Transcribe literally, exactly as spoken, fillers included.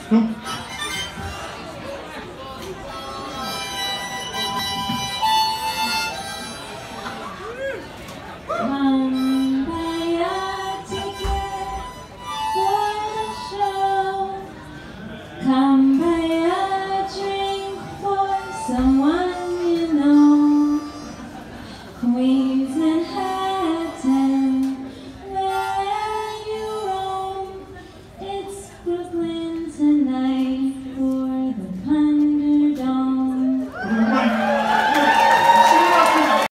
Come. Come buy a ticket for the show. Come buy a drink for someone.